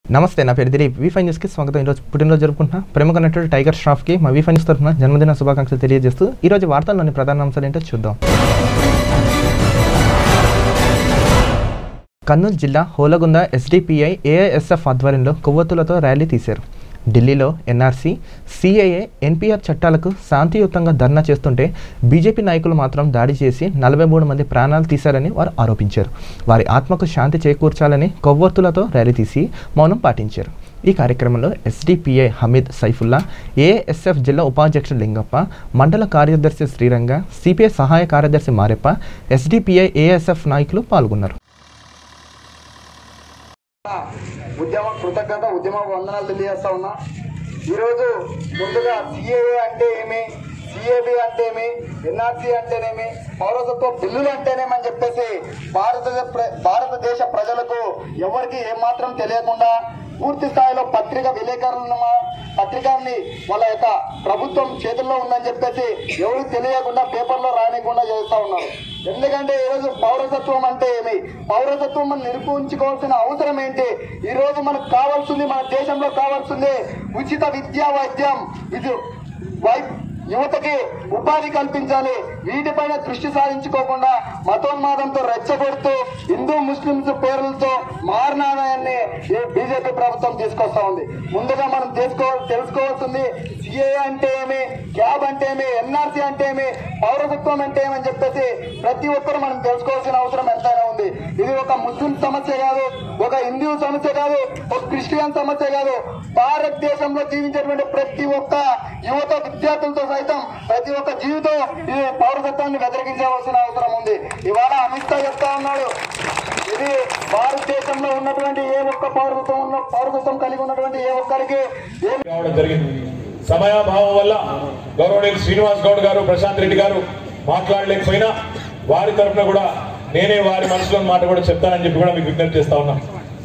నమస్తే, నా పేరు దిలీప్. వి5 న్యూస్కి స్వాగతం. ఈరోజు పుట్టినరోజు జరుపుకుంటున్నా ప్రముఖ నటుడు టైగర్ ష్రాఫ్కి మా వి5 న్యూస్ తరఫున జన్మదిన శుభాకాంక్షలు తెలియజేస్తూ ఈరోజు వార్తల్లోని ప్రధాన అంశాలు ఏంటో చూద్దాం. కర్నూలు జిల్లా హోలగుంద ఎస్డిపిఐ ఏఐఎస్ఎఫ్ ఆధ్వర్యంలో కొవ్వొత్తులతో ర్యాలీ తీశారు. ఢిల్లీలో ఎన్ఆర్సీ, సిఏఏ, ఎన్పిఆర్ చట్టాలకు శాంతియుతంగా ధర్నా చేస్తుంటే బీజేపీ నాయకులు మాత్రం దాడి చేసి 43 మంది ప్రాణాలు తీశారని వారు ఆరోపించారు. వారి ఆత్మకు శాంతి చేకూర్చాలని కొవ్వొత్తులతో ర్యాలీ తీసి మౌనం పాటించారు. ఈ కార్యక్రమంలో ఎస్డిపిఐ హమీద్ సైఫుల్లా, ఏఎస్ఎఫ్ జిల్లా ఉపాధ్యక్షుడు లింగప్ప, మండల కార్యదర్శి శ్రీరంగ, సిపిఐ సహాయ కార్యదర్శి మారెప్ప, ఎస్డిపిఐ ఏఎస్ఎఫ్ నాయకులు పాల్గొన్నారు. ఉద్యమ కృతజ్ఞత, ఉద్యమ వందనాలు తెలియజేస్తా ఉన్నా. ఈరోజు ముందుగా సిఏఏ అంటే ఏమి, సిఏబి అంటే ఏమి, ఎన్ఆర్సీ అంటేనేమి, పౌరసత్వ బిల్లులు అంటేనేమని చెప్పేసి భారతదేశ ప్రజలకు ఎవరికి ఏమాత్రం తెలియకుండా పూర్తి స్థాయిలో పత్రికాన్ని వాళ్ళ యొక్క ప్రభుత్వం చేతుల్లో ఉందని చెప్పేసి ఎవరికి తెలియకుండా పేపర్లో రానికుండా చేస్తా ఉన్నారు. ఎందుకంటే ఈరోజు పౌరసత్వం అంటే ఏమి, పౌరసత్వం మనం నిరూపించుకోవాల్సిన అవసరం ఏంటి? ఈరోజు మనకు కావాల్సింది, మన దేశంలో కావాల్సింది ఉచిత విద్యా వైద్యం, యువతకి ఉపాధి కల్పించాలి. వీటిపైన దృష్టి సారించుకోకుండా మతోన్మాదంతో రెచ్చగొడుతూ హిందూ ముస్లింస్ పేర్లతో మారణాదాయాన్ని బీజేపీ ప్రభుత్వం తీసుకొస్తా ఉంది. ముందుగా మనం తెలుసుకోవాల్సింది సిఏ అంటే ఏమి, క్యాబ్ అంటే ఏమి, ఎన్ఆర్సీ అంటే ఏమి, పౌరసత్వం అంటే ఏమని చెప్పేసి ప్రతి ఒక్కరు మనం తెలుసుకోవాల్సిన అవసరం ఎంతైనా ఉంది. ఇది ఒక ముస్లిం సమస్య కాదు, ఒక హిందూ సమస్య కాదు, ఒక క్రిస్టియన్ సమస్య కాదు. భారతదేశంలో జీవించేటువంటి ప్రతి ఒక్క యువత, విద్యార్థులతో సైతం ప్రతి ఒక్క జీవితం ఈ పౌరసత్వాన్ని వ్యతిరేకించవలసిన అవసరం ఉంది. ఇవాళ అమిత్ షా చెప్తా ఉన్నాడు, ఇది భారతదేశంలో ఉన్నటువంటి ఏ ఒక్క పౌరసత్వం కలిగి ఉన్నటువంటి ఏ ఒక్కరికి జరిగింది. సమయాభావం వల్ల గౌరవనీయులు శ్రీనివాస్ గౌడ్ గారు, ప్రశాంత్ రెడ్డి గారు మాట్లాడలేకపోయినా వారి తరఫున కూడా నేనే వారి మనసులోని మాట కూడా చెప్తానని చెప్పి కూడా మీకు విజ్ఞప్తి చేస్తా ఉన్నా.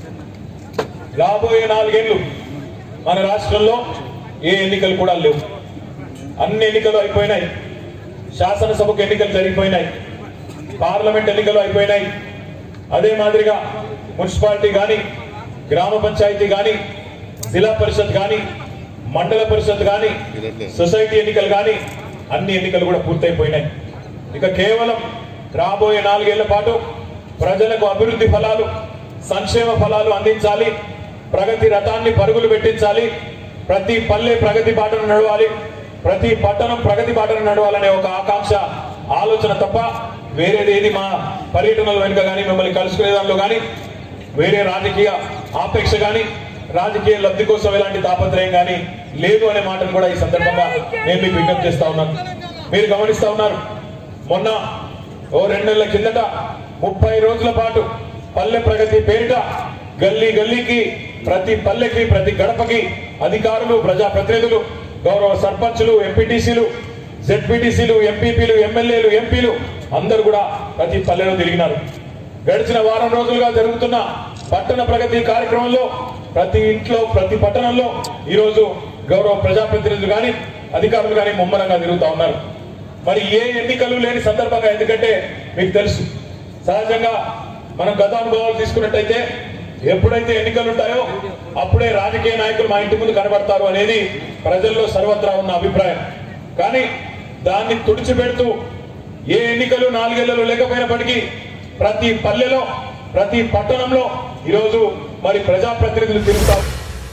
రాబోయే 4 ఏళ్ళు మన రాష్ట్రంలో ఏ ఎన్నికలు కూడా లేవు. అన్ని ఎన్నికలు అయిపోయినాయి. శాసనసభకు ఎన్నికలు జరిగిపోయినాయి, పార్లమెంట్ ఎన్నికలు అయిపోయినాయి. అదే మాదిరిగా మున్సిపాలిటీ కానీ, గ్రామ పంచాయతీ కానీ, జిల్లా పరిషత్ కానీ, మండల పరిషత్ కానీ, సొసైటీ ఎన్నికలు కానీ అన్ని ఎన్నికలు కూడా పూర్తయిపోయినాయి. ఇక కేవలం రాబోయే 4 ఏళ్ల పాటు ప్రజలకు అభివృద్ధి ఫలాలు, సంక్షేమ ఫలాలు అందించాలి, ప్రగతి రథాన్ని పరుగులు పెట్టించాలి, ప్రతి పల్లె ప్రగతి బాటను నడవాలి, ప్రతి పట్టణం ప్రగతి బాటను నడవాలనే ఒక ఆకాంక్ష, ఆలోచన తప్ప వేరేదేది మా పర్యటనల వెనుక కానీ, మిమ్మల్ని కలుసుకునే దానిలో కానీ వేరే రాజకీయ ఆపేక్ష కానీ, రాజకీయ లబ్ధి కోసం ఎలాంటి తాపత్రయం కానీ లేదు అనే మాటను కూడా ఈ సందర్భంగా నేను మీకు విజ్ఞప్తి చేస్తా ఉన్నాను. మీరు గమనిస్తా ఉన్నారు, మొన్న 2 నెలల కిందట 30 రోజుల పాటు పల్లె ప్రగతి పేరిట గల్లీ గల్లీకి, ప్రతి పల్లెకి, ప్రతి గడపకి అధికారులు, ప్రజాప్రతినిధులు, గౌరవ సర్పంచులు, ఎంపీటీసీలు, జెడ్పీటీసీలు, ఎంపీపీలు, ఎమ్మెల్యేలు, ఎంపీలు అందరూ కూడా ప్రతి పల్లెలో తిరిగినారు. గడిచిన వారం రోజులుగా జరుగుతున్న పట్టణ ప్రగతి కార్యక్రమంలో ప్రతి ఇంట్లో, ప్రతి పట్టణంలో ఈరోజు గౌరవ ప్రజాప్రతినిధులు కానీ, అధికారులు కానీ ముమ్మరంగా తిరుగుతూ ఉన్నారు. మరి ఏ ఎన్నికలు లేని సందర్భంగా, ఎందుకంటే మీకు తెలుసు సహజంగా మనం గత అనుభవాలు తీసుకున్నట్టయితే ఎప్పుడైతే ఎన్నికలు ఉంటాయో అప్పుడే రాజకీయ నాయకులు మా ఇంటి ముందు కనబడతారు అనేది ప్రజల్లో సర్వత్రా ఉన్న అభిప్రాయం. కానీ దాన్ని తుడిచిపెడుతూ ఏ ఎన్నికలు 4 ఏళ్లలో లేకపోయినప్పటికీ ప్రతి పల్లెలో, ప్రతి పట్టణంలో ఈరోజు మరి ప్రజాప్రతినిధులు తిరుగుతారు.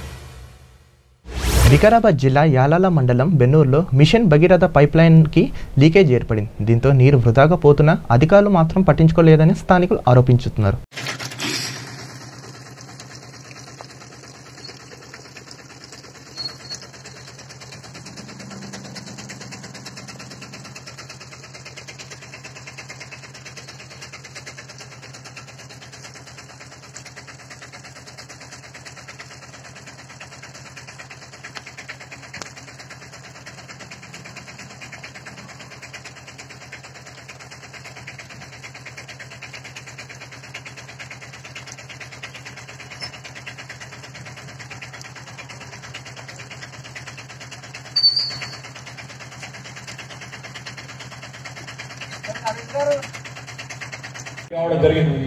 వికారాబాద్ జిల్లా యాలాల మండలం బెన్నూరులో మిషన్ భగీరథ పైప్లైన్కి లీకేజ్ ఏర్పడింది. దీంతో నీరు వృధాగా పోతున్నా అధికారులు మాత్రం పట్టించుకోలేదని స్థానికులు ఆరోపించుతున్నారు. రావడం జరిగింది.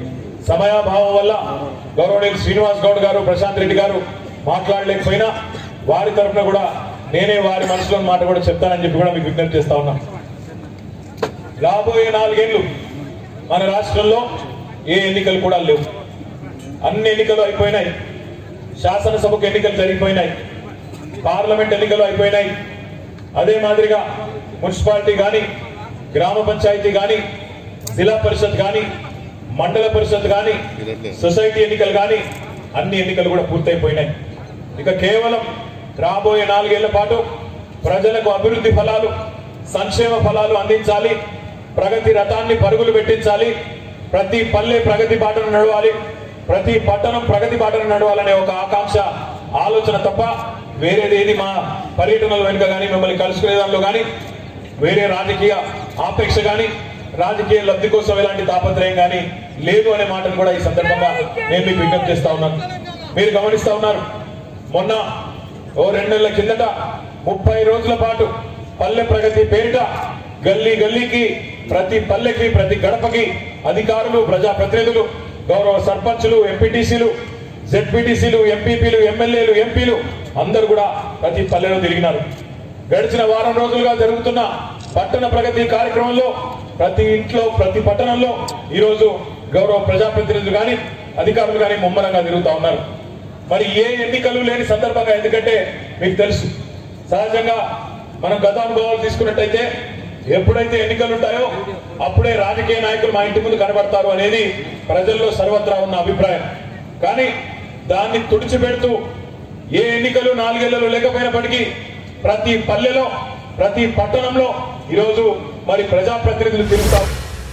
సమయాభావం వల్ల గౌరవనీయులు శ్రీనివాస్ గౌడ్ గారు, ప్రశాంత్ రెడ్డి గారు మాట్లాడలేకపోయినా వారి తరఫున కూడా నేనే వారి మనసులోని మాట కూడా చెప్తానని చెప్పి కూడా మీకు విజ్ఞప్తి చేస్తా ఉన్నాం. రాబోయే 4 ఏళ్ళు మన రాష్ట్రంలో ఏ ఎన్నికలు కూడా లేవు. అన్ని ఎన్నికలు అయిపోయినాయి. శాసనసభకు ఎన్నికలు జరిగిపోయినాయి. పార్లమెంట్ ఎన్నికలు అయిపోయినాయి. అదే మాదిరిగా మున్సిపాలిటీ కానీ, గ్రామ పంచాయతీ కానీ, జిల్లా పరిషత్ కానీ, మండల పరిషత్ కానీ, సొసైటీ ఎన్నికలు కానీ అన్ని ఎన్నికలు కూడా పూర్తయిపోయినాయి. ఇక కేవలం రాబోయే 4 ఏళ్ల పాటు ప్రజలకు అభివృద్ధి ఫలాలు, సంక్షేమ ఫలాలు అందించాలి. ప్రగతి రథాన్ని పరుగులు పెట్టించాలి. ప్రతి పల్లె ప్రగతి బాటను నడవాలి. ప్రతి పట్టణం ప్రగతి బాటను నడవాలనే ఒక ఆకాంక్ష, ఆలోచన తప్ప వేరేది ఏది మా పర్యటనల వెనుక కానీ, మిమ్మల్ని కలుసుకునే దానిలో కానీ, వేరే రాజకీయ ఆపేక్ష కానీ, రాజకీయ లబ్ధి కోసం ఎలాంటి తాపత్రయం కానీ లేదు అనే మాటను కూడా ఈ సందర్భంగా నేను మీకు విజ్ఞప్తి చేస్తా ఉన్నాను. మీరు గమనిస్తా ఉన్నారు, మొన్న 2 నెలల కిందట 30 రోజుల పాటు పల్లె ప్రగతి పేరిట గల్లీ గల్లీకి, ప్రతి పల్లెకి, ప్రతి గడపకి అధికారులు, ప్రజాప్రతినిధులు, గౌరవ సర్పంచులు, ఎంపీటీసీలు, జెడ్పీటీసీలు, ఎంపీపీలు, ఎమ్మెల్యేలు, ఎంపీలు అందరూ కూడా ప్రతి పల్లెలో తిరిగినారు. గడిచిన వారం రోజులుగా జరుగుతున్న పట్టణ ప్రగతి కార్యక్రమంలో ప్రతి ఇంట్లో, ప్రతి పట్టణంలో ఈరోజు గౌరవ ప్రజాప్రతినిధులు కానీ, అధికారులు కానీ ముమ్మరంగా తిరుగుతూ ఉన్నారు. మరి ఏ ఎన్నికలు లేని సందర్భంగా, ఎందుకంటే మీకు తెలుసు సహజంగా మనం గత అనుభవాలు తీసుకున్నట్టయితే ఎప్పుడైతే ఎన్నికలు ఉంటాయో అప్పుడే రాజకీయ నాయకులు మా ఇంటి ముందు కనబడతారు అనేది ప్రజల్లో సర్వత్రా ఉన్న అభిప్రాయం. కానీ దాన్ని తుడిచిపెడుతూ ఏ ఎన్నికలు 4 ఏళ్లలో లేకపోయినప్పటికీ ప్రతి పల్లెలో, ప్రతి పట్టణంలో ఈరోజు మరి ప్రజాప్రతినిధులు తిరుగుతారు.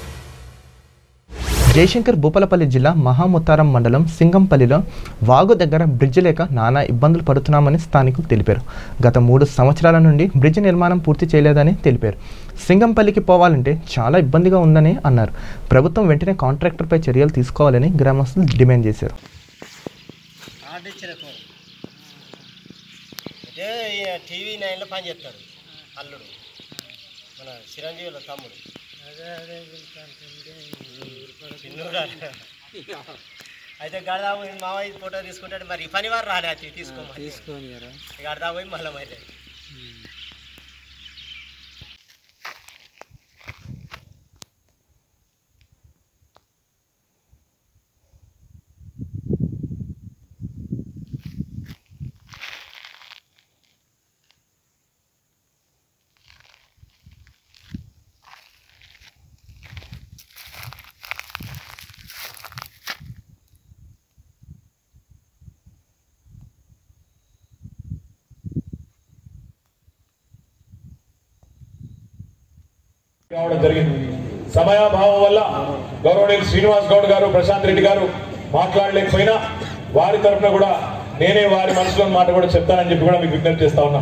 జయశంకర్ భూపాలపల్లి జిల్లా మహాముత్తారం మండలం సింగంపల్లిలో వాగు దగ్గర బ్రిడ్జి లేక నానా ఇబ్బందులు పడుతున్నామని స్థానికులు తెలిపారు. గత 3 సంవత్సరాల నుండి బ్రిడ్జి నిర్మాణం పూర్తి చేయలేదని తెలిపారు. సింగంపల్లికి పోవాలంటే చాలా ఇబ్బందిగా ఉందని అన్నారు. ప్రభుత్వం వెంటనే కాంట్రాక్టర్పై చర్యలు తీసుకోవాలని గ్రామస్తులు డిమాండ్ చేశారు. టీవీ 9లో పనిచేస్తాడు అల్లుడు, మన చిరంజీవుల తమ్ముడు. అయితే గడదా పోయి మావయ్య ఫోటో తీసుకుంటాడు. మరి పని వారు రాలే, అది తీసుకొని గడదా పోయి మళ్ళీ అయితే రావడం జరిగింది. సమయాభావం వల్ల గౌరవనీయులు శ్రీనివాస్ గౌడ్ గారు, ప్రశాంత్ రెడ్డి గారు మాట్లాడలేకపోయినా వారి తరఫున కూడా నేనే వారి మనసులోని మాట కూడా చెప్తానని చెప్పి కూడా మీకు విజ్ఞప్తి చేస్తా ఉన్నాం.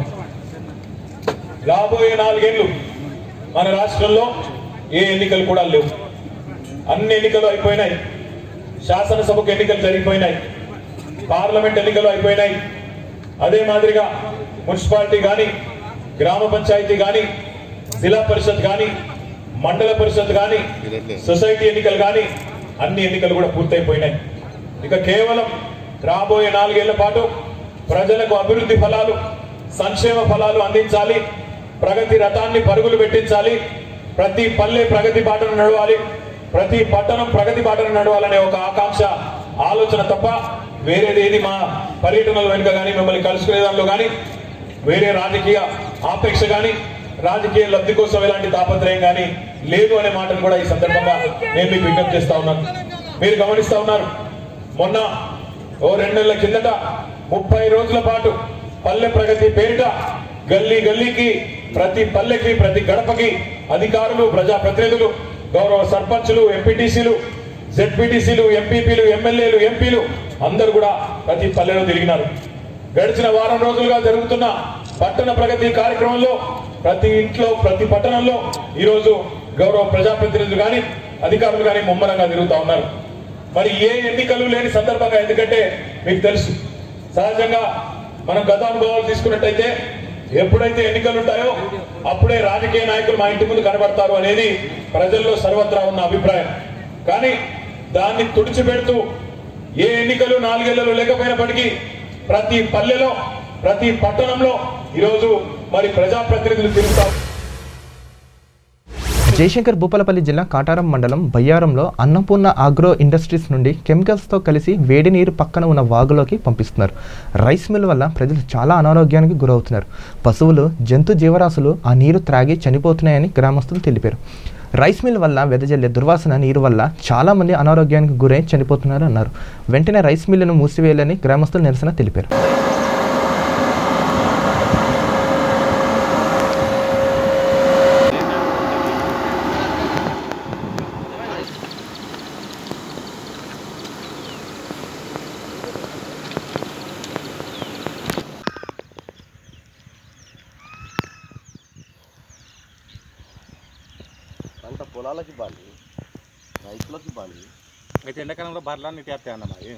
రాబోయే 4 ఏళ్ళు మన రాష్ట్రంలో ఏ ఎన్నికలు కూడా లేవు. అన్ని ఎన్నికలు అయిపోయినాయి. శాసనసభకు ఎన్నికలు జరిగిపోయినాయి. పార్లమెంట్ ఎన్నికలు అయిపోయినాయి. అదే మాదిరిగా మున్సిపాలిటీ కానీ, గ్రామ పంచాయతీ కానీ, జిల్లా పరిషత్ కానీ, మండల పరిషత్ కానీ, సొసైటీ ఎన్నికలు కానీ అన్ని ఎన్నికలు కూడా పూర్తయిపోయినాయి. ఇక కేవలం రాబోయే 4 ఏళ్ల పాటు ప్రజలకు అభివృద్ధి ఫలాలు, సంక్షేమ ఫలాలు అందించాలి. ప్రగతి రథాన్ని పరుగులు పెట్టించాలి. ప్రతి పల్లె ప్రగతి బాటను నడవాలి. ప్రతి పట్టణం ప్రగతి బాటను నడవాలనే ఒక ఆకాంక్ష, ఆలోచన తప్ప వేరేది ఏది మా పర్యటనల వెనుక కానీ, మిమ్మల్ని కలుసుకునే దానిలో కానీ, వేరే రాజకీయ ఆపేక్ష కానీ, రాజకీయ లబ్ధి కోసం ఎలాంటి తాపత్రయం కానీ లేదు అనే మాటను కూడా ఈ సందర్భంగా నేను మీకు విజ్ఞప్తి చేస్తా ఉన్నాను. మీరు గమనిస్తా ఉన్నారు, మొన్న 2 నెలల కిందట 30 రోజుల పాటు పల్లె ప్రగతి పేరిట గల్లీ గల్లీకి, ప్రతి పల్లెకి, ప్రతి గడపకి అధికారులు, ప్రజాప్రతినిధులు, గౌరవ సర్పంచులు, ఎంపీటీసీలు, జెడ్పీటీసీలు, ఎంపీపీలు, ఎమ్మెల్యేలు, ఎంపీలు అందరూ కూడా ప్రతి పల్లెలో తిరిగినారు. గడిచిన వారం రోజులుగా జరుగుతున్న పట్టణ ప్రగతి కార్యక్రమంలో ప్రతి ఇంట్లో, ప్రతి పట్టణంలో ఈరోజు గౌరవ ప్రజాప్రతినిధులు కానీ, అధికారులు కానీ ముమ్మరంగా తిరుగుతూ ఉన్నారు. మరి ఏ ఎన్నికలు లేని సందర్భంగా, ఎందుకంటే మీకు తెలుసు సహజంగా మనం గత అనుభవాలు తీసుకున్నట్టయితే ఎప్పుడైతే ఎన్నికలు ఉంటాయో అప్పుడే రాజకీయ నాయకులు మా ఇంటి ముందు కనబడతారు అనేది ప్రజల్లో సర్వత్రా ఉన్న అభిప్రాయం. కానీ దాన్ని తుడిచిపెడుతూ ఏ ఎన్నికలు 4 ఏళ్లలో లేకపోయినప్పటికీ ప్రతి పల్లెలో ప్రతి పట్టణంలో ఈరోజు మరి ప్రజాప్రతినిధులు తిరుగుతారు. జయశంకర్ భూపాలపల్లి జిల్లా కాటారం మండలం బయ్యారంలో అన్నపూర్ణ ఆగ్రో ఇండస్ట్రీస్ నుండి కెమికల్స్తో కలిసి వేడి నీరు పక్కన ఉన్న వాగులోకి పంపిస్తున్నారు. రైస్ మిల్ వల్ల ప్రజలు చాలా అనారోగ్యానికి గురవుతున్నారు. పశువులు, జంతు జీవరాశులు ఆ నీరు త్రాగి చనిపోతున్నాయని గ్రామస్తులు తెలిపారు. రైస్ మిల్ వల్ల వెదజల్లే దుర్వాసన నీరు వల్ల చాలామంది అనారోగ్యానికి గురై చనిపోతున్నారు అన్నారు. వెంటనే రైస్ మిల్లును మూసివేయాలని గ్రామస్తులు నిరసన తెలిపారు. అంత పొలాలకి ఇవ్వాలి, రైతులకు ఇవ్వాలి. అయితే ఎండాకాలంలో బర్రెలు నీటి వస్తాయి అన్న మరి.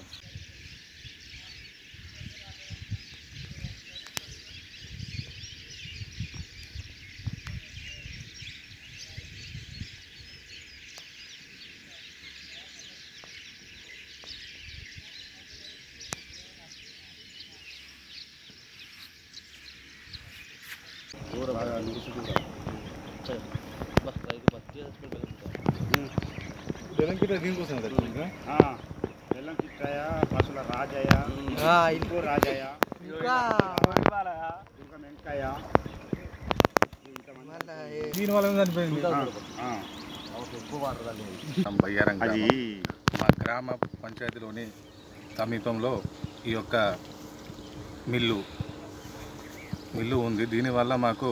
బెల్లం దీనికోసం బెల్లం చిక్కయ్య, పశువుల రాజయ్య, ఇంకో రాజయ్య, ఇంకా వెంకయ్య, దీనివల్ల చనిపోయింది. అది మా గ్రామ పంచాయతీలోని సమీపంలో ఈ యొక్క మిల్లు ఉంది. దీనివల్ల మాకు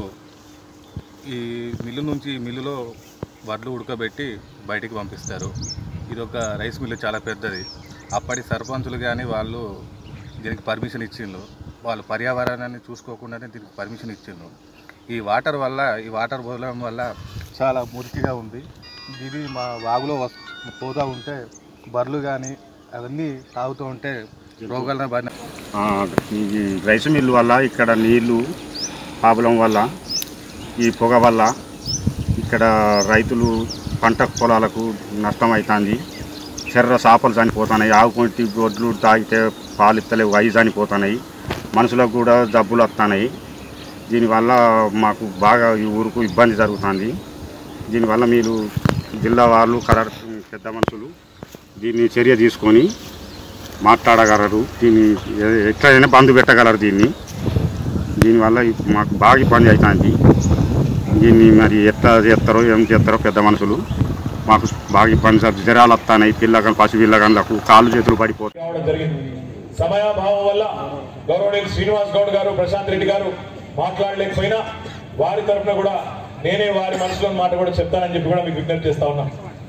ఈ మిల్లులో వడ్లు ఉడకబెట్టి బయటికి పంపిస్తారు. ఇది ఒక రైస్ మిల్లు చాలా పెద్దది. అప్పటి సర్పంచులు కానీ వాళ్ళు దీనికి పర్మిషన్ ఇచ్చిండ్రు. వాళ్ళు పర్యావరణాన్ని చూసుకోకుండానే దీనికి పర్మిషన్ ఇచ్చిండ్రు. ఈ వాటర్ పోవడం వల్ల చాలా మురికిగా ఉంది. ఇది మా వాగులో పోతూ ఉంటే బర్రెలు కానీ అవన్నీ తాగుతూ ఉంటే రోగాలను బాగా. ఈ రైస్ మిల్లు వల్ల ఇక్కడ నీళ్లు ప్రాబ్లం వల్ల, ఈ పొగ వల్ల ఇక్కడ రైతులు పంట పొలాలకు నష్టం అవుతుంది. చెర్ర చేపలు చనిపోతున్నాయి, ఆవుకుంటి గొడ్లు తాగితే పాలు ఇత్తలేవు, అవి చనిపోతున్నాయి. మనుషులకు కూడా జబ్బులు వస్తున్నాయి. దీనివల్ల మాకు బాగా ఈ ఊరుకు ఇబ్బంది జరుగుతుంది. దీనివల్ల మీరు జిల్లా వాళ్ళు పెద్ద మనుషులు దీన్ని చర్య తీసుకొని మాట్లాడగలరు. దీన్ని ఎట్లయినా బంద్ పెట్టగలరు. దీనివల్ల మాకు బాగా ఇబ్బంది అవుతుంది. దీన్ని మరి ఎట్లా చేస్తారో ఏం చేస్తారో పెద్ద మనుషులు. మాకు బాగా ఇబ్బంది, జ్వరాలు వస్తున్నాయి. పశు పిల్లగాళ్ళకు కాళ్ళు చేతులు పడిపోతాయి. జరిగింది. సమయాభావం వల్ల గౌరవనీయులు శ్రీనివాస్ గౌడ్ గారు, ప్రశాంత్ రెడ్డి గారు మాట్లాడలేకపోయినా వారి తరఫున కూడా నేనే వారి మనసులోని మాట కూడా చెప్తానని చెప్పి కూడా మీకు విజ్ఞప్తి చేస్తా ఉన్నాం.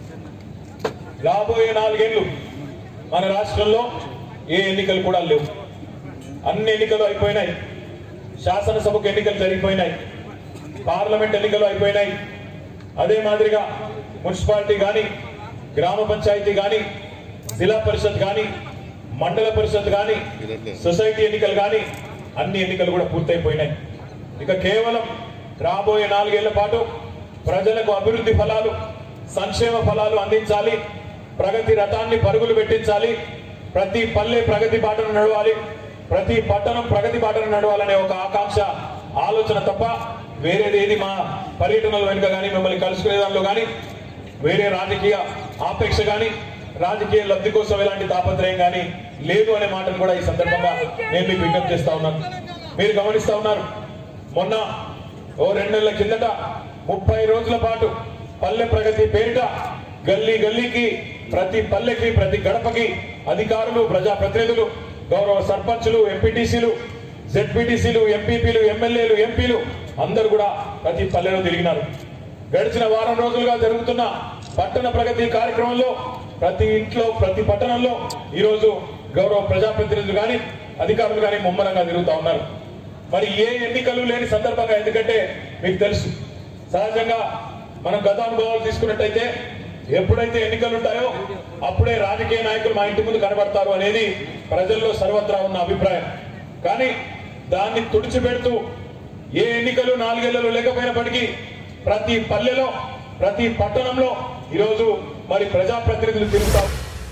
రాబోయే 4 ఏళ్ళు మన రాష్ట్రంలో ఏ ఎన్నికలు కూడా లేవు. అన్ని ఎన్నికలు అయిపోయినాయి. శాసనసభకు ఎన్నికలు జరిగిపోయినాయి. పార్లమెంట్ ఎన్నికలు అయిపోయినాయి. అదే మాదిరిగా మున్సిపాలిటీ కానీ, గ్రామ పంచాయతీ కానీ, జిల్లా పరిషత్ కానీ, మండల పరిషత్ కానీ, సొసైటీ ఎన్నికలు కానీ అన్ని ఎన్నికలు కూడా పూర్తయిపోయినాయి. ఇక కేవలం రాబోయే 4 ఏళ్ల పాటు ప్రజలకు అభివృద్ధి ఫలాలు, సంక్షేమ ఫలాలు అందించాలి. ప్రగతి రథాన్ని పరుగులు పెట్టించాలి. ప్రతి పల్లె ప్రగతి బాటను నడవాలి. ప్రతి పట్టణం ప్రగతి బాటను నడవాలనే ఒక ఆకాంక్ష, ఆలోచన తప్ప వేరేదేది మా పర్యటనల వెనుక కానీ, మిమ్మల్ని కలుసుకునే దానిలో కానీ, వేరే రాజకీయ ఆపేక్ష కానీ, రాజకీయ లబ్ధి కోసం ఎలాంటి తాపత్రయం కానీ లేదు అనే మాటను కూడా ఈ సందర్భంగా నేను మీకు విజ్ఞప్తి చేస్తా ఉన్నాను. మీరు గమనిస్తా ఉన్నారు, మొన్న 2 నెలల కిందట 30 రోజుల పాటు పల్లె ప్రగతి పేరిట గల్లీ గల్లీకి, ప్రతి పల్లెకి, ప్రతి గడపకి అధికారులు, ప్రజాప్రతినిధులు, గౌరవ సర్పంచులు, ఎంపీటీసీలు, జెడ్పీటీసీలు, ఎంపీపీలు, ఎమ్మెల్యేలు, ఎంపీలు అందరూ కూడా ప్రతి పల్లెలో తిరిగినారు. గడిచిన వారం రోజులుగా జరుగుతున్న పట్టణ ప్రగతి కార్యక్రమంలో ప్రతి ఇంట్లో, ప్రతి పట్టణంలో ఈరోజు గౌరవ ప్రజాప్రతినిధులు కానీ, అధికారులు కానీ ముమ్మరంగా తిరుగుతూ ఉన్నారు. మరి ఏ ఎన్నికలు లేని సందర్భంగా, ఎందుకంటే మీకు తెలుసు సహజంగా మనం గత అనుభవాలు తీసుకున్నట్టయితే ఎప్పుడైతే ఎన్నికలు ఉంటాయో అప్పుడే రాజకీయ నాయకులు మా ఇంటి ముందు కనబడతారు అనేది ప్రజల్లో సర్వత్రా ఉన్న అభిప్రాయం. కానీ దాన్ని తుడిచిపెడుతూ ఏ ఎన్నికలు 4 ఏళ్లలో లేకపోయినప్పటికీ ప్రతి పల్లెలో, ప్రతి పట్టణంలో ఈరోజు మరి ప్రజాప్రతినిధులు తిరుగుతారు.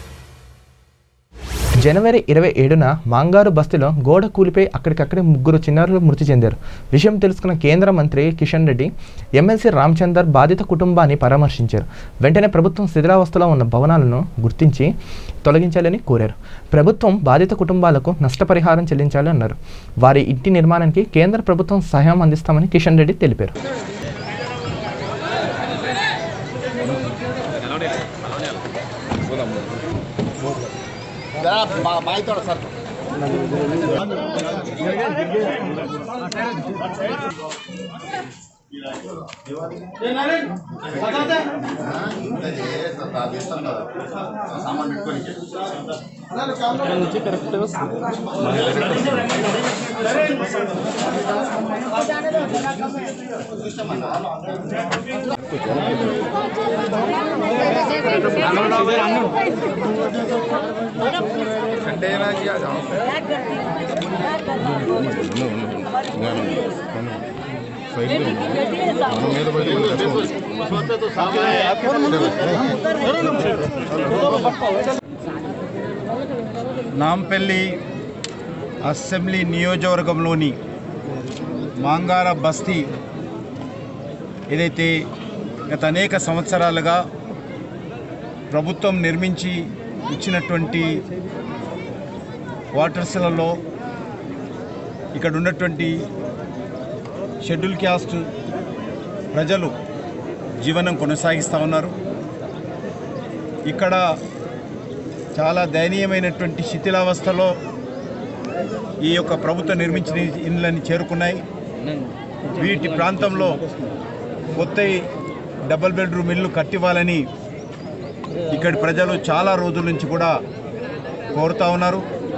జనవరి 27న మాంగారు బస్తీలో గోడ కూలిపోయి అక్కడికక్కడే 3 చిన్నారులు మృతి చెందారు. విషయం తెలుసుకున్న కేంద్ర మంత్రి కిషన్ రెడ్డి ఎమ్మెల్సీ రామచందర్ బాధిత కుటుంబాన్ని పరామర్శించారు. వెంటనే ప్రభుత్వం శిథిలావస్థలో ఉన్న భవనాలను గుర్తించి తొలగించాలని కోరారు. ప్రభుత్వం బాధిత కుటుంబాలకు నష్టపరిహారం చెల్లించాలని అన్నారు. వారి ఇంటి నిర్మాణానికి కేంద్ర ప్రభుత్వం సహాయం అందిస్తామని కిషన్ రెడ్డి తెలిపారు. నాంపల్లి అసెంబ్లీ నియోజకవర్గంలోని మాంగార బస్తీ ఏదైతే గత అనేక సంవత్సరాలుగా ప్రభుత్వం నిర్మించి ఇచ్చినటువంటి క్వార్టర్స్లలో ఇక్కడ ఉన్నటువంటి షెడ్యూల్ క్యాస్ట్ ప్రజలు జీవనం కొనసాగిస్తూ ఉన్నారు. ఇక్కడ చాలా దయనీయమైనటువంటి శిథిలావస్థలో ఈ యొక్క ప్రభుత్వం నిర్మించిన ఇండ్లని చేరుకున్నాయి. వీటి ప్రాంతంలో కొత్త డబుల్ బెడ్రూమ్ ఇల్లు కట్టివ్వాలని ఇక్కడి ప్రజలు చాలా రోజుల నుంచి కూడా కోరుతూ ఉన్నారు.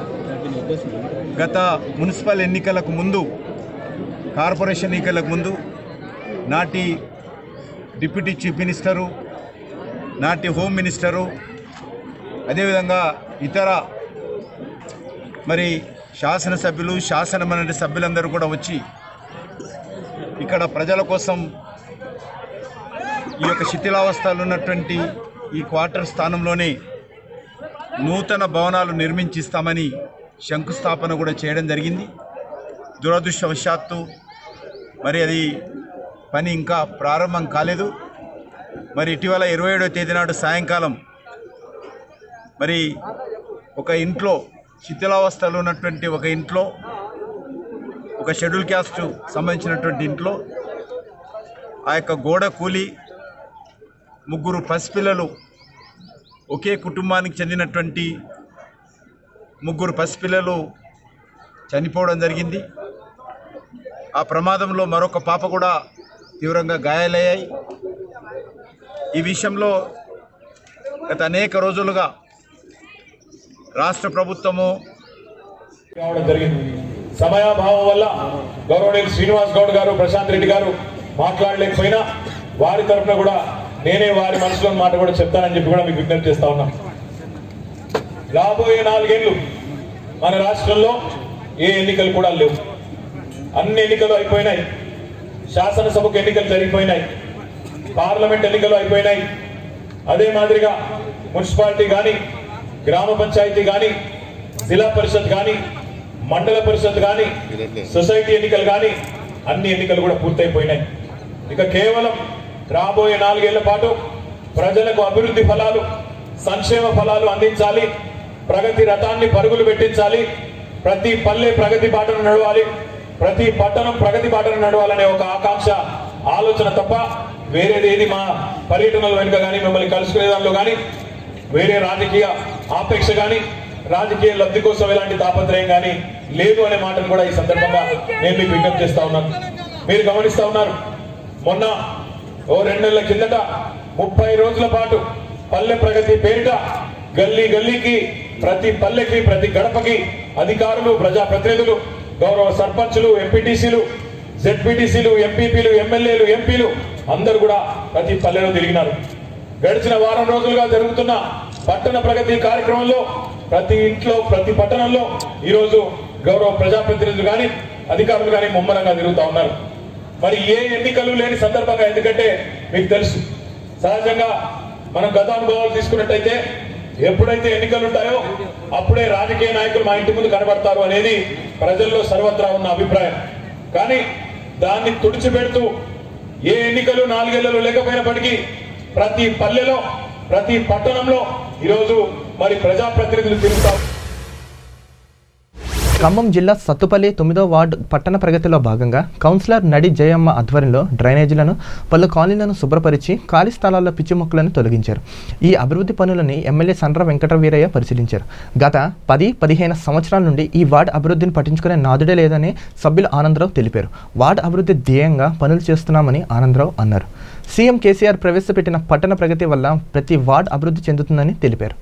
గత మున్సిపల్ ఎన్నికలకు ముందు, కార్పొరేషన్ ఎన్నికలకు ముందు నాటి డిప్యూటీ చీఫ్ మినిస్టరు, నాటి హోమ్ మినిస్టరు, అదేవిధంగా ఇతర మరి శాసనసభ్యులు, శాసనమండలి సభ్యులందరూ కూడా వచ్చి ఇక్కడ ప్రజల కోసం ఈ యొక్క శిథిలావస్థలు ఉన్నటువంటి ఈ క్వార్టర్ స్థానంలోనే నూతన భవనాలు నిర్మించిస్తామని శంకుస్థాపన కూడా చేయడం జరిగింది. దురదృష్టవశాత్తు మరి అది పని ఇంకా ప్రారంభం కాలేదు. మరి ఇటీవల 27వ తేదీ నాడు సాయంకాలం మరి ఒక ఇంట్లో శిథిలావస్థలో ఉన్నటువంటి ఒక ఇంట్లో, ఒక షెడ్యూల్ క్యాస్ట్ సంబంధించినటువంటి ఇంట్లో ఆ యొక్క గోడ కూలి 3 పసిపిల్లలు, ఒకే కుటుంబానికి చెందినటువంటి 3 పసిపిల్లలు చనిపోవడం జరిగింది. ఆ ప్రమాదంలో మరొక పాప కూడా తీవ్రంగా గాయాలయ్యాయి. ఈ విషయంలో గత అనేక రోజులుగా రాష్ట్ర ప్రభుత్వము రావడం జరిగింది. సమయాభావం వల్ల గౌరవనీయులు శ్రీనివాస్ గౌడ్ గారు, ప్రశాంత్ రెడ్డి గారు మాట్లాడలేకపోయినా వారి తరఫున కూడా నేనే వారి మనసులోని మాట కూడా చెప్తానని చెప్పి కూడా మీకు విజ్ఞప్తి చేస్తా ఉన్నాం. రాబోయే 4 ఏళ్ళు మన రాష్ట్రంలో ఏ ఎన్నికలు కూడా లేవు. అన్ని ఎన్నికలు అయిపోయినాయి. శాసనసభకు ఎన్నికలు జరిగిపోయినాయి, పార్లమెంట్ ఎన్నికలు అయిపోయినాయి. అదే మాదిరిగా మున్సిపాలిటీ కానీ, గ్రామ పంచాయతీ కానీ, జిల్లా పరిషత్ కానీ, మండల పరిషత్ కానీ, సొసైటీ ఎన్నికలు కానీ అన్ని ఎన్నికలు కూడా పూర్తయిపోయినాయి. ఇక కేవలం రాబోయే 4 ఏళ్ల పాటు ప్రజలకు అభివృద్ధి ఫలాలు, సంక్షేమ ఫలాలు అందించాలి, ప్రగతి రథాన్ని పరుగులు పెట్టించాలి, ప్రతి పల్లె ప్రగతి బాటను నడవాలి, ప్రతి పట్టణం ప్రగతి బాటను నడవాలనే ఒక ఆకాంక్ష, ఆలోచన తప్ప వేరేదేది మా పర్యటనల వెనుక కానీ, మిమ్మల్ని కలుసుకునే దానిలో కానీ వేరే రాజకీయ ఆపేక్ష కానీ, రాజకీయ లబ్ధి కోసం ఎలాంటి తాపత్రయం కానీ లేదు అనే మాటను కూడా ఈ సందర్భంగా నేను మీకు విజ్ఞప్తి చేస్తా ఉన్నాను. మీరు గమనిస్తా ఉన్నారు, మొన్న 2 నెలల కిందట 30 రోజుల పాటు పల్లె ప్రగతి పేరిట గల్లీ గల్లీకి, ప్రతి పల్లెకి, ప్రతి గడపకి అధికారులు, ప్రజాప్రతినిధులు, గౌరవ సర్పంచులు, ఎంపీటీసీలు, జెడ్పీటీసీలు, ఎంపీపీలు, ఎమ్మెల్యేలు, ఎంపీలు అందరూ కూడా ప్రతి పల్లెలో తిరిగినారు. గడిచిన వారం రోజులుగా జరుగుతున్న పట్టణ ప్రగతి కార్యక్రమంలో ప్రతి ఇంట్లో, ప్రతి పట్టణంలో ఈరోజు గౌరవ ప్రజాప్రతినిధులు కానీ, అధికారులు కానీ ముమ్మరంగా తిరుగుతూ ఉన్నారు. మరి ఏ ఎన్నికలు లేని సందర్భంగా, ఎందుకంటే మీకు తెలుసు సహజంగా మనం గత అనుభవాలు తీసుకున్నట్టయితే ఎప్పుడైతే ఎన్నికలు ఉంటాయో అప్పుడే రాజకీయ నాయకులు మా ఇంటి ముందు కనబడతారు అనేది ప్రజల్లో సర్వత్రా ఉన్న అభిప్రాయం. కానీ దాన్ని తుడిచిపెడుతూ ఏ ఎన్నికలు 4 ఏళ్లలో లేకపోయినప్పటికీ ప్రతి పల్లెలో ప్రతి పట్టణంలో ఈరోజు మరి ప్రజాప్రతినిధులు తిరుగుతారు. ఖమ్మం జిల్లా సత్తుపల్లి 9వ వార్డు పట్టణ ప్రగతిలో భాగంగా కౌన్సిలర్ నడి జయమ్మ ఆధ్వర్యంలో డ్రైనేజీలను పలు కాలనీలను శుభ్రపరిచి ఖాళీ స్థలాల్లో పిచ్చి మొక్కలను తొలగించారు. ఈ అభివృద్ధి పనులని ఎమ్మెల్యే సండ్ర వెంకట వీరయ్య పరిశీలించారు. గత 10-15 సంవత్సరాల నుండి ఈ వార్డు అభివృద్ధిని పట్టించుకునే నాదుడే లేదని సభ్యులు ఆనందరావు తెలిపారు. వార్డు అభివృద్ధి ధ్యేయంగా పనులు చేస్తున్నామని ఆనందరావు అన్నారు. సీఎం కేసీఆర్ ప్రవేశపెట్టిన పట్టణ ప్రగతి వల్ల ప్రతి వార్డు అభివృద్ధి చెందుతుందని తెలిపారు.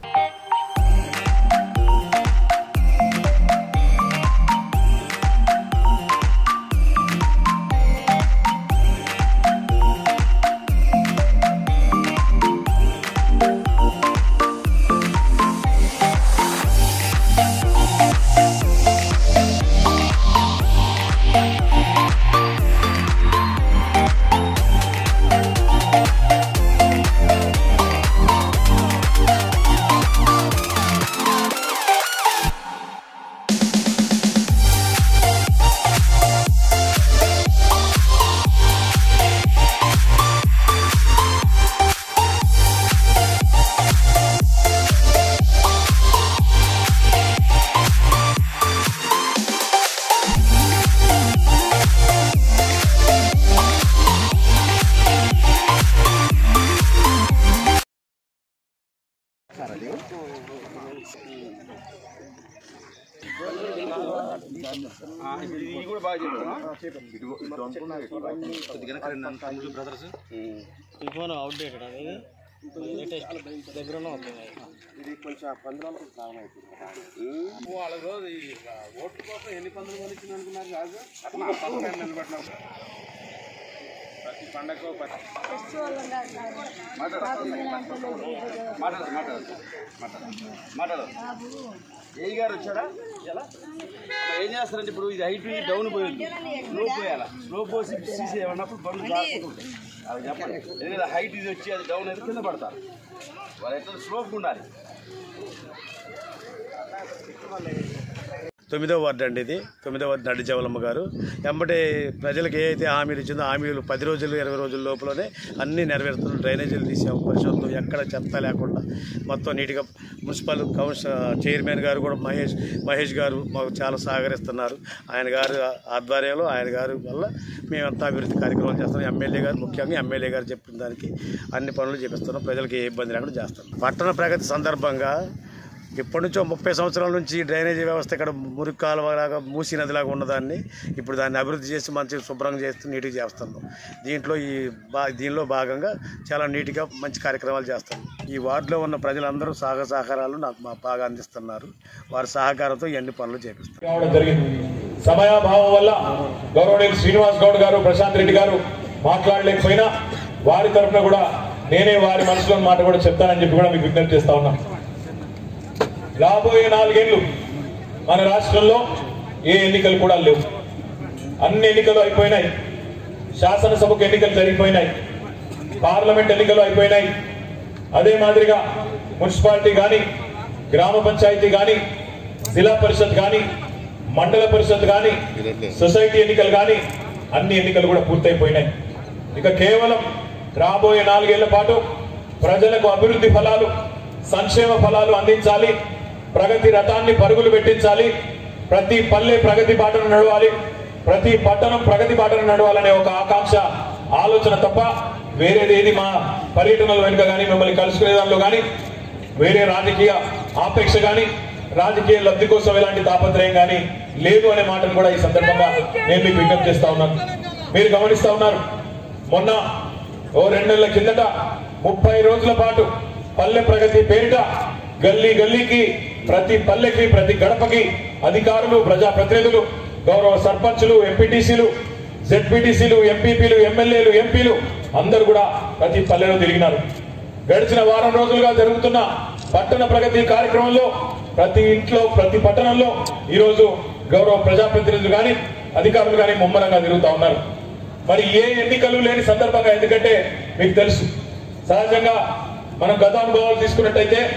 ఏ గారు వచ్చాడా ఏం చేస్తారంటే ఇప్పుడు ఇది హైట్ డౌన్ పోయింది స్లో పోయాలా స్లో పోసి సీసీ ఏమన్నప్పుడు బండ్లు జారుకుంటుంటాయి అది చెప్పండి. ఎందుకంటే హైట్ ఇది వచ్చి అది డౌన్ అయితే కింద పడతారు. వాళ్ళు ఎట్లా స్లోప్గా ఉండాలి. 9వ వార్డు అండి ఇది. 9వ వార్డు నడి జవలమ్మ గారు వెంబడి ప్రజలకు ఏ అయితే హామీలు ఇచ్చిందో హామీలు 10 రోజులు 20 రోజుల లోపలనే అన్నీ నెరవేరుతున్నాం. డ్రైనేజీలు తీసాము, పరిశుభ్రం ఎక్కడ చెత్త లేకుండా మొత్తం నీట్గా. మున్సిపల్ కౌన్సిల్ చైర్మన్ గారు కూడా మహేష్ గారు మాకు చాలా సహకరిస్తున్నారు. ఆయన గారు ఆధ్వర్యంలో ఆయన గారి వల్ల మేమంతా అభివృద్ధి కార్యక్రమాలు చేస్తున్నాం. ఎమ్మెల్యే గారు ముఖ్యంగా ఎమ్మెల్యే గారు చెప్పిన దానికి అన్ని పనులు చేపిస్తున్నాం. ప్రజలకు ఏ ఇబ్బంది లేకుండా చేస్తాం. పట్టణ ప్రగతి సందర్భంగా ఇప్పటి నుంచో 30 సంవత్సరాల నుంచి డ్రైనేజీ వ్యవస్థ ఇక్కడ మురికి కాలువలాగా మూసీ నదిలాగా ఉన్నదాన్ని ఇప్పుడు దాన్ని అభివృద్ధి చేసి మంచిగా శుభ్రంగా చేస్తూ నీట్గా చేస్తున్నాం. దీనిలో భాగంగా చాలా నీట్గా మంచి కార్యక్రమాలు చేస్తాం. ఈ వార్డులో ఉన్న ప్రజలందరూ సహకారాలు నాకు బాగా అందిస్తున్నారు. వారి సహకారంతో ఇవన్నీ పనులు చేపిస్తాం. సమయాభావం వల్ల గౌరవనీయులు శ్రీనివాస్ గౌడ్ గారు, ప్రశాంత్ రెడ్డి గారు మాట్లాడలేకపోయినా వారి తరఫున కూడా నేనే వారి మనసులోని మాట కూడా చెప్తానని చెప్పి కూడా మీకు విజ్ఞప్తి చేస్తా ఉన్నాం. రాబోయే 4 ఏళ్లు మన రాష్ట్రంలో ఏ ఎన్నికలు కూడా లేవు. అన్ని ఎన్నికలు అయిపోయినాయి. శాసనసభకు ఎన్నికలు జరిగిపోయినాయి. పార్లమెంట్ ఎన్నికలు అయిపోయినాయి. అదే మాదిరిగా మున్సిపాలిటీ కానీ, గ్రామ పంచాయతీ కానీ, జిల్లా పరిషత్ కానీ, మండల పరిషత్ కానీ, సొసైటీ ఎన్నికలు కానీ అన్ని ఎన్నికలు కూడా పూర్తయిపోయినాయి. ఇక కేవలం రాబోయే 4 ఏళ్ల పాటు ప్రజలకు అభివృద్ధి ఫలాలు, సంక్షేమ ఫలాలు అందించాలి. ప్రగతి రథాన్ని పరుగులు పెట్టించాలి. ప్రతి పల్లె ప్రగతి బాటను నడవాలి. ప్రతి పట్టణం ప్రగతి బాటను నడవాలనే ఒక ఆకాంక్ష, ఆలోచన తప్ప వేరేది మా పర్యటనల వెనుక కానీ, మిమ్మల్ని కలుసుకునే దానిలో కానీ వేరే రాజకీయ ఆపేక్ష కానీ, రాజకీయ లబ్ధి కోసం ఎలాంటి తాపత్రయం కానీ లేదు అనే మాటను కూడా ఈ సందర్భంగా నేను మీకు విజ్ఞప్తి చేస్తా ఉన్నాను. మీరు గమనిస్తా ఉన్నారు, మొన్న 2 నెలల కిందట 30 రోజుల పాటు పల్లె ప్రగతి పేరిట గల్లీ గల్లీకి, ప్రతి పల్లెకి, ప్రతి గడపకి అధికారులు, ప్రజాప్రతినిధులు, గౌరవ సర్పంచులు, ఎంపీటీసీలు, జెడ్పీటీసీలు, ఎంపీపీలు, ఎమ్మెల్యేలు, ఎంపీలు అందరూ కూడా ప్రతి పల్లెలో తిరిగినారు. గడిచిన వారం రోజులుగా జరుగుతున్న పట్టణ ప్రగతి కార్యక్రమంలో ప్రతి ఇంట్లో, ప్రతి పట్టణంలో ఈరోజు గౌరవ ప్రజాప్రతినిధులు కానీ, అధికారులు కానీ ముమ్మరంగా తిరుగుతూ ఉన్నారు. మరి ఏ ఎన్నికలు లేని సందర్భంగా, ఎందుకంటే మీకు తెలుసు సహజంగా మనం గత అనుభవాలు తీసుకున్నట్టయితే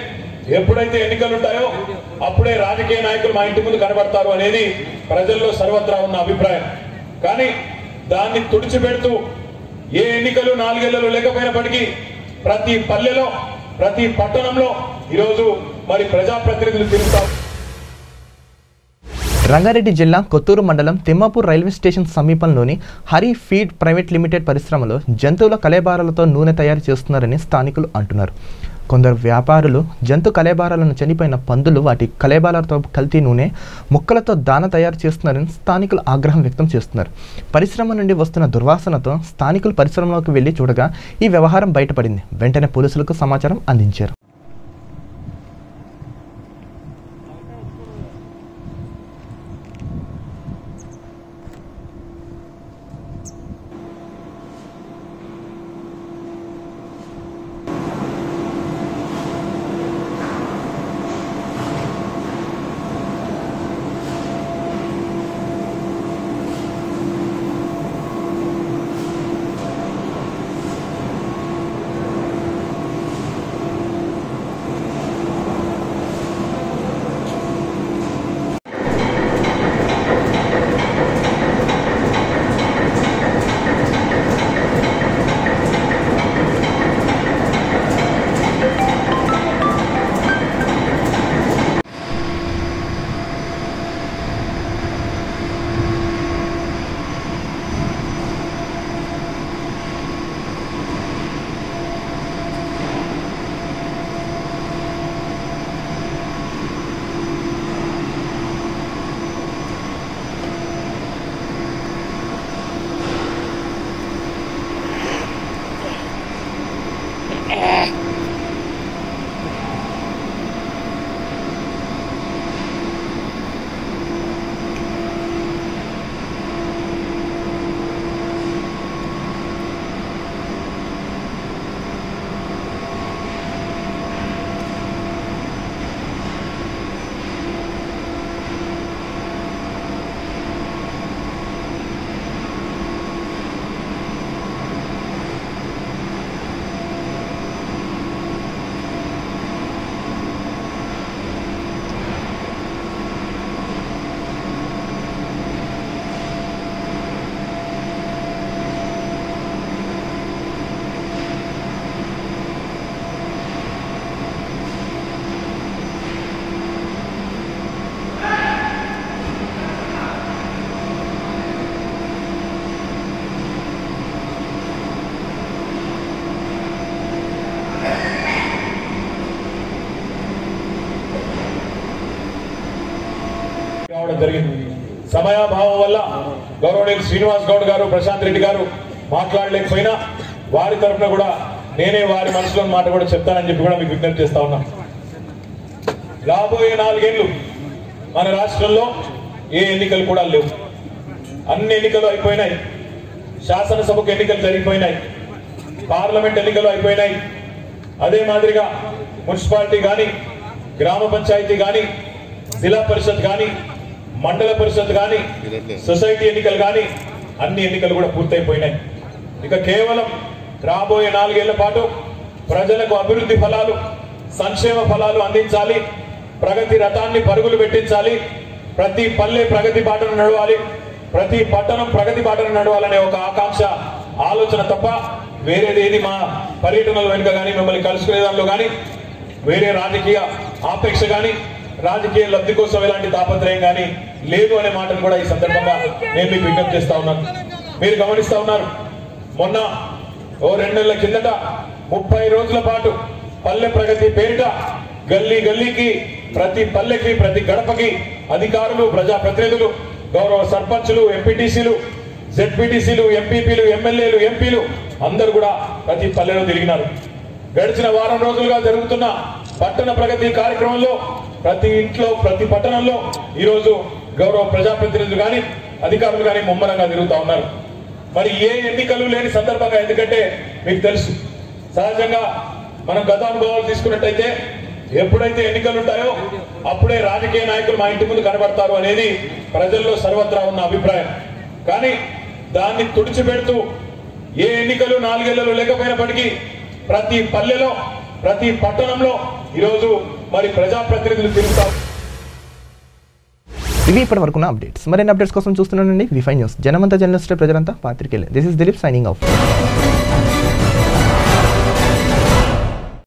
ఎప్పుడైతే ఎన్నికలు ఉంటాయో అప్పుడే రాజకీయ నాయకులు మా ఇంటి ముందు కనబడతారు అనేది ప్రజల్లో సర్వత్రా ఉన్న అభిప్రాయం. కానీ దాన్ని తుడిచిపెడుతూ ఏ ఎన్నికలు 4 ఏళ్లలో లేకపోయినప్పటికీ ప్రతి పల్లెలో ప్రతి పట్టణంలో ఈరోజు మరి ప్రజాప్రతినిధులు తిరుగుతారు. రంగారెడ్డి జిల్లా కొత్తూరు మండలం తిమ్మాపూర్ రైల్వే స్టేషన్ సమీపంలోని హరి ఫీడ్ ప్రైవేట్ లిమిటెడ్ పరిశ్రమలో జంతువుల కళేబారాలతో నూనె తయారు చేస్తున్నారని స్థానికులు అంటున్నారు. కొందరు వ్యాపారులు జంతు కళేబారాలను చనిపోయిన పందులు వాటి కళేబారాలతో కల్తీ నూనె ముక్కలతో దాన తయారు చేస్తున్నారని స్థానికులు ఆగ్రహం వ్యక్తం చేస్తున్నారు. పరిశ్రమ నుండి వస్తున్న దుర్వాసనతో స్థానికులు పరిశ్రమలోకి వెళ్లి చూడగా ఈ వ్యవహారం బయటపడింది. వెంటనే పోలీసులకు సమాచారం అందించారు. జరిగింది. సమయాభావం వల్ల గౌరవనీయులు శ్రీనివాస్ గౌడ్ గారు, ప్రశాంత్ రెడ్డి గారు మాట్లాడలేకపోయినా వారి తరఫున కూడా నేనే వారి మనసులోని మాట కూడా చెప్తానని చెప్పి కూడా మీకు విజ్ఞప్తి చేస్తా ఉన్నా. రాబోయే 4 ఏళ్లు మన రాష్ట్రంలో ఏ ఎన్నికలు కూడా లేవు. అన్ని ఎన్నికలు అయిపోయినాయి. శాసనసభకు ఎన్నికలు జరిగిపోయినాయి. పార్లమెంట్ ఎన్నికలు అయిపోయినాయి. అదే మాదిరిగా మున్సిపాలిటీ కానీ, గ్రామ పంచాయతీ కానీ, జిల్లా పరిషత్ కానీ, మండల పరిషత్ కానీ, సొసైటీ ఎన్నికలు కానీ అన్ని ఎన్నికలు కూడా పూర్తయిపోయినాయి. ఇక కేవలం రాబోయే 4 ఏళ్ల పాటు ప్రజలకు అభివృద్ధి ఫలాలు, సంక్షేమ ఫలాలు అందించాలి. ప్రగతి రథాన్ని పరుగులు పెట్టించాలి. ప్రతి పల్లె ప్రగతి బాటను నడవాలి. ప్రతి పట్టణం ప్రగతి బాటను నడవాలనే ఒక ఆకాంక్ష, ఆలోచన తప్ప వేరేదేది మా పర్యటనల వెనుక కానీ, మిమ్మల్ని కలుసుకునే దానిలో కానీ, వేరే రాజకీయ ఆపేక్ష కానీ, రాజకీయ లబ్ధి కోసం ఎలాంటి తాపత్రయం కానీ లేదు అనే మాటను కూడా ఈ సందర్భంగా నేను మీకు విజ్ఞప్తి చేస్తా ఉన్నాను. మీరు గమనిస్తా ఉన్నారు, మొన్న 2 నెలల కిందట 30 రోజుల పాటు పల్లె ప్రగతి పేరిట గల్లీ గల్లీకి, ప్రతి పల్లెకి, ప్రతి గడపకి అధికారులు, ప్రజాప్రతినిధులు, గౌరవ సర్పంచులు, ఎంపీటీసీలు, జెడ్పీటీసీలు, ఎంపీపీలు, ఎమ్మెల్యేలు, ఎంపీలు అందరూ కూడా ప్రతి పల్లెలో తిరిగినారు. గడిచిన వారం రోజులుగా జరుగుతున్న పట్టణ ప్రగతి కార్యక్రమంలో ప్రతి ఇంట్లో, ప్రతి పట్టణంలో ఈరోజు గౌరవ ప్రజాప్రతినిధులు కానీ, అధికారులు కానీ ముమ్మరంగా తిరుగుతూ ఉన్నారు. మరి ఏ ఎన్నికలు లేని సందర్భంగా, ఎందుకంటే మీకు తెలుసు సహజంగా మనం గత అనుభవాలు తీసుకున్నట్టయితే ఎప్పుడైతే ఎన్నికలు ఉంటాయో అప్పుడే రాజకీయ నాయకులు మా ఇంటి ముందు కనబడతారు అనేది ప్రజల్లో సర్వత్రా ఉన్న అభిప్రాయం. కానీ దాన్ని తుడిచిపెడుతూ ఏ ఎన్నికలు 4 ఏళ్లలో లేకపోయినప్పటికీ ప్రతి పల్లెలో, ప్రతి పట్టణంలో ఈరోజు మరి ప్రజాప్రతినిధులు తిరుగుతా. ఇవి ఇప్పటి వరకున్న అప్డేట్స్. మరిన్ని అప్డేట్స్ కోసం చూస్తున్నానండి వి5 న్యూస్. జనమంతా జర్నలిస్ట్, ప్రజలంతా పాత్రికేయులే. This is Dilip signing of.